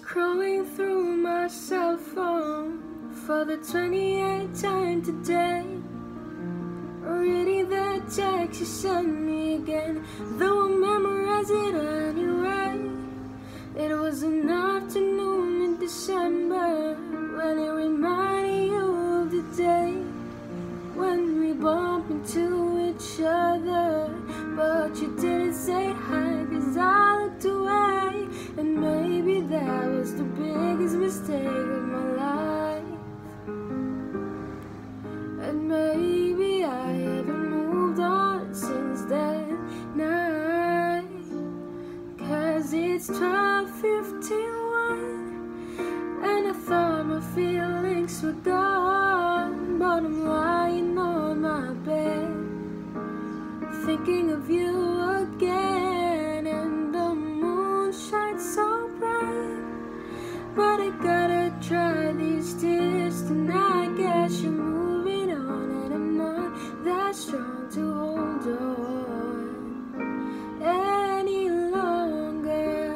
Scrolling through my cell phone for the 28th time today, reading the text you sent me again, though I memorize it anyway. It was an afternoon in December when it reminded you of the day when we bumped into each other, but you didn't say hi 'cause I looked away. And maybe that was the biggest mistake of my life, and maybe I haven't moved on since that night. 'Cause it's 12:51 and I thought my feelings were gone, but I'm lying on my bed thinking of you again, and the moon shines so bright. But I gotta dry these tears tonight. Guess you're moving on and I'm not that strong to hold on any longer.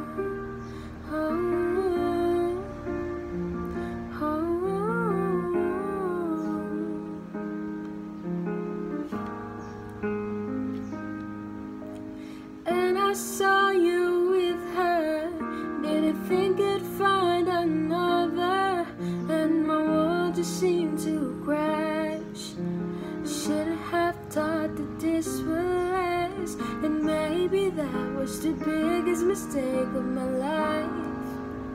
And I saw you with her, didn't think I'd find another, and my world just seemed to crash. Shouldn't have thought that this would last, and maybe that was the biggest mistake of my life.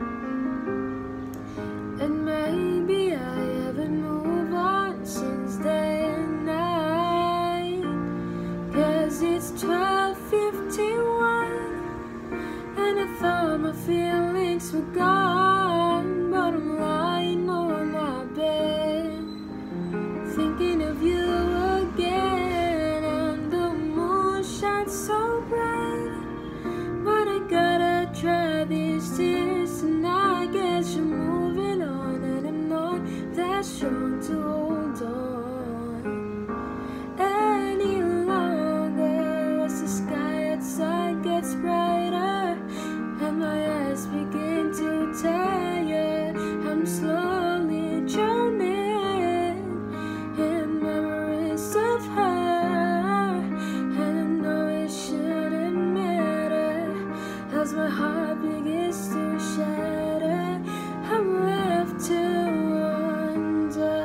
And maybe I haven't moved on since that night. 'Cause it's 12:51 and I thought my feelings were gone, but I'm lying on my bed thinking of you again, and the moon shines so bright. But I gotta dry these tears tonight. Guess you're moving on and I'm not that strong to hold on any longer. As the sky outside gets brighter and my eyes begin to tire, I'm slowly drowning in memories of her, and I know it shouldn't matter as my heart begins to shatter. I'm left to wonder.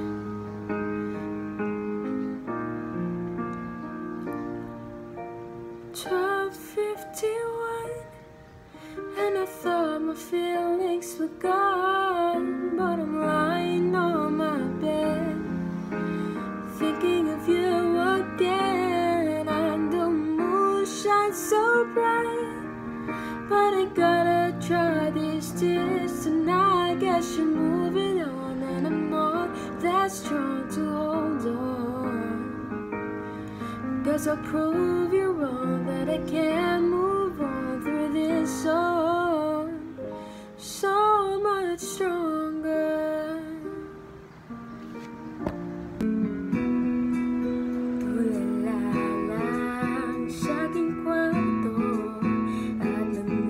12:51 and I thought my feelings were gone, but I'm lying on my bed thinking of you again, and the moon shines so bright. But I gotta dry these tears tonight. Guess you're moving on and I'm not that strong to hold on. 'Cause I'll prove you wrong, that I can't move on through this song so much stronger. Tulala lang sa aking kwarto at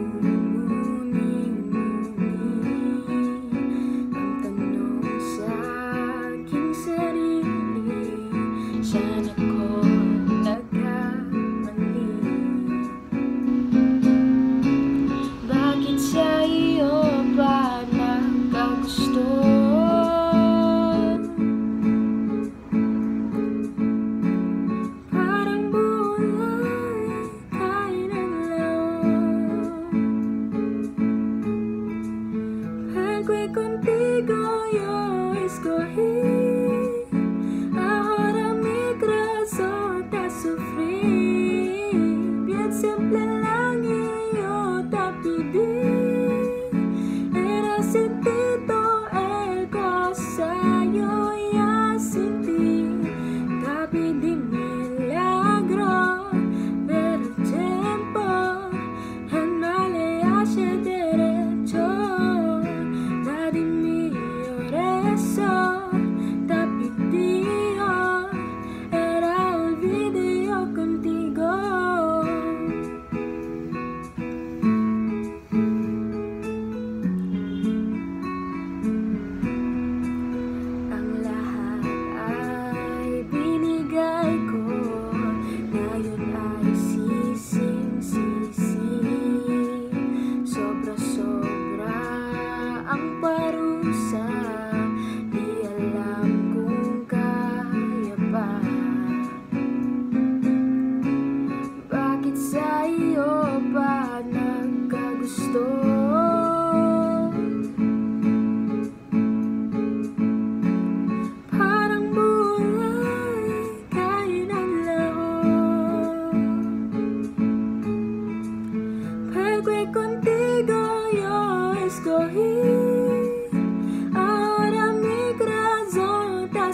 nagmumuni-muni ang tanong sa aking sarili, saan ako nagkamali? Bakit sa iyo ba nagkagusto? Parang buhay kain ang loob. Pagwe contigo yo escogí, ahora mi corazón te sufrí. Bien simple lang yo te pedí, era sentido el gozayo ya sin ti. Te pedí milagro, pero el tiempo en me hace derecho. Te di mi eso, te pedí, era olvido contigo.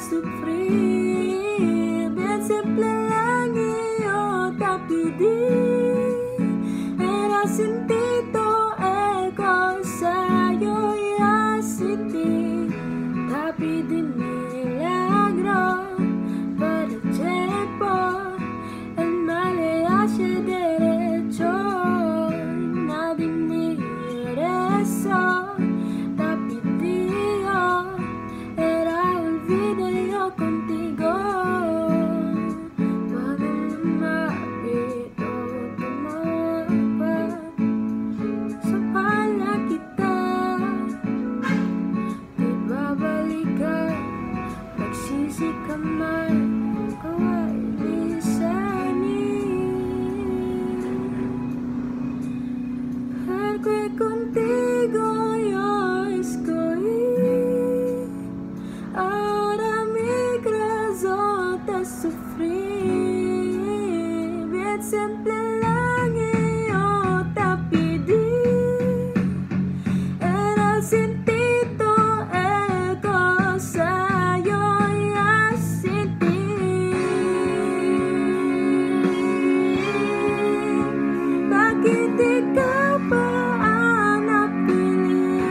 sufrir. Bien simple lang iyo, tapi di era sentito ego sa'yo yasiti. Tapi di milagro para tiempo el male hace derecho. Nadie merece, tapi Dios era el video contigo. Cuando lumapit o tumapat sa pala kita, di babalikan, nagsisi ka man, ikaw ay lisanin. Porque contigo yo escogí, ahora migrazo de sufrir. Bien simple lang iyo, tapi di era sentito ego sa'yo yasiti. Bakit ikaw pa ang napili?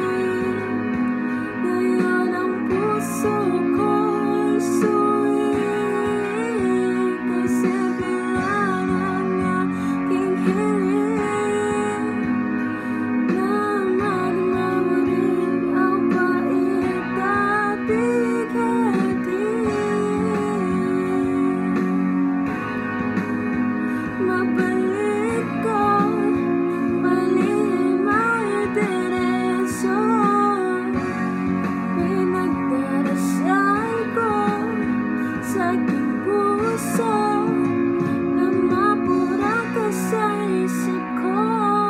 Ngayon ang puso ko'y suwi, kasi bilang ang aking hiling na magmamuling ang bait at bigati. Mabalik ko, mali may diretso. Pinagdarasal ko sa aking puso na mapura ka sa isip ko.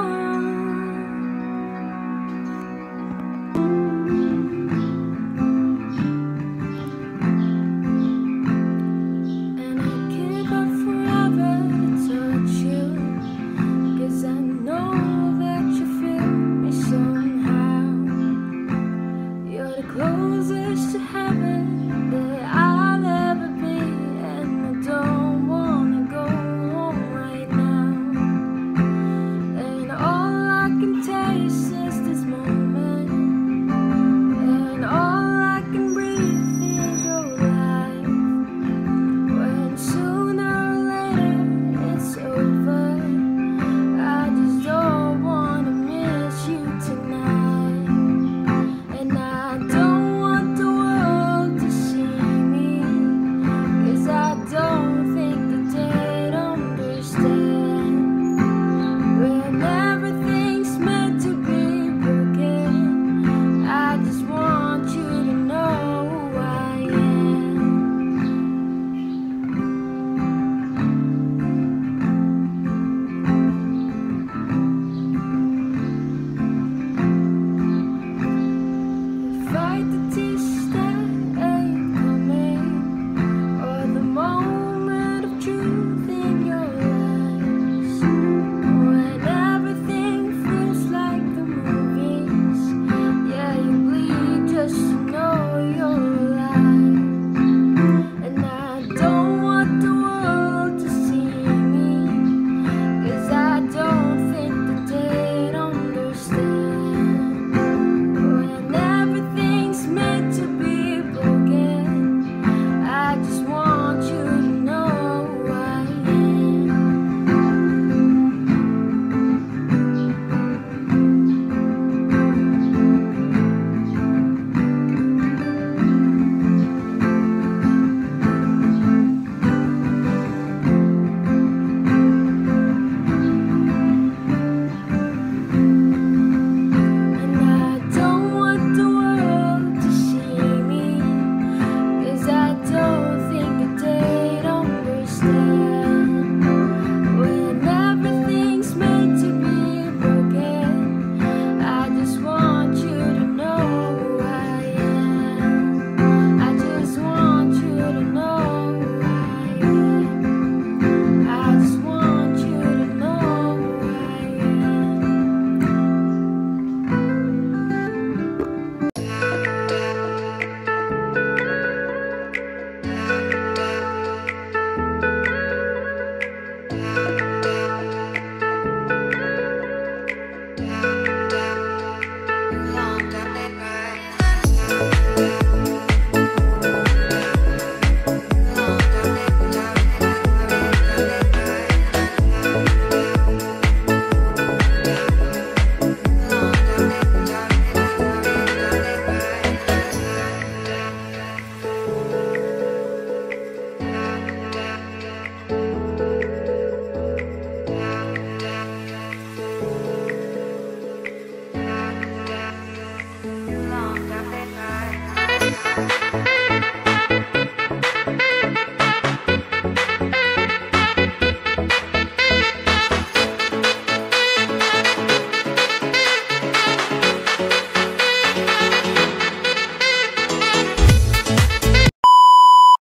And I give up forever to touch you, 'cause I know that you feel me somehow. You're the closest to heaven that